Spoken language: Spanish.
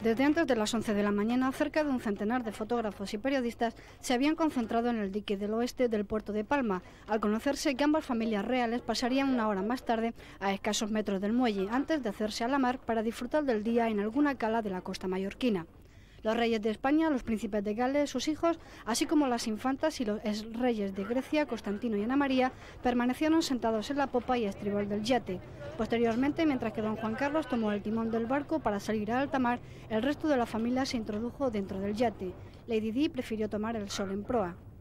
Desde antes de las 11 de la mañana, cerca de un centenar de fotógrafos y periodistas se habían concentrado en el dique del oeste del puerto de Palma, al conocerse que ambas familias reales pasarían una hora más tarde a escasos metros del muelle, antes de hacerse a la mar para disfrutar del día en alguna cala de la costa mallorquina. Los reyes de España, los príncipes de Gales, sus hijos, así como las infantas y los exreyes de Grecia, Constantino y Ana María, permanecieron sentados en la popa y estribor del yate. Posteriormente, mientras que don Juan Carlos tomó el timón del barco para salir a alta mar, el resto de la familia se introdujo dentro del yate. Lady Di prefirió tomar el sol en proa.